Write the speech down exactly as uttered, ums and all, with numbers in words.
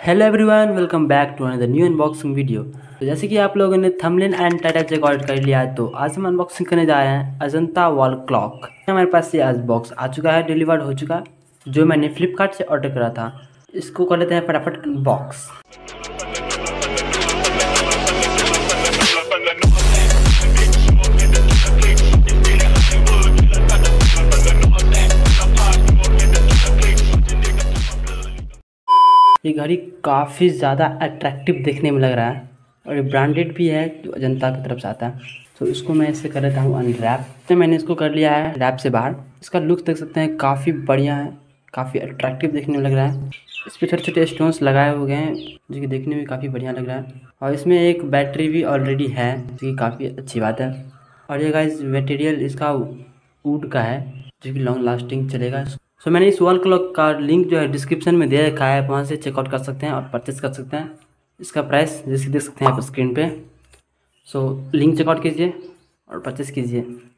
Hello everyone, welcome back to another new unboxing video. तो जैसे कि आप लोगों ने thumbnail and title check out कर लिया है, तो आज हम अनबॉक्सिंग करने जा रहे हैं अजंता वॉल क्लॉक। हमारे पास ये आज बॉक्स आ चुका है, डिलीवर्ड हो चुका है, जो मैंने फ्लिपकार्ट से ऑर्डर करा था। इसको कर लेते हैं फटाफट अनबॉक्स। ये घड़ी काफ़ी ज़्यादा अट्रैक्टिव देखने में लग रहा है और ये ब्रांडेड भी है, जो अजंता की तरफ से आता है। तो इसको मैं इससे कर लेता हूँ अनरैप। तो मैंने इसको कर लिया है रैप से बाहर। इसका लुक देख सकते हैं, काफ़ी बढ़िया है, काफ़ी अट्रैक्टिव देखने में लग रहा है। इस पर छोटे छोटे स्टोन्स लगाए हुए हैं, जो कि देखने में काफ़ी बढ़िया लग रहा है। और इसमें एक बैटरी भी ऑलरेडी है, जो कि काफ़ी अच्छी बात है। और ये गाइस मटेरियल इसका वुड का है, जो कि लॉन्ग लास्टिंग चलेगा। सो so, मैंने इस वॉल क्लॉक का लिंक जो है डिस्क्रिप्शन में दे रखा है, वहाँ से चेकआउट कर सकते हैं और परचेस कर सकते हैं। इसका प्राइस जैसे देख सकते हैं आप स्क्रीन पे। सो so, लिंक चेकआउट कीजिए और परचेस कीजिए।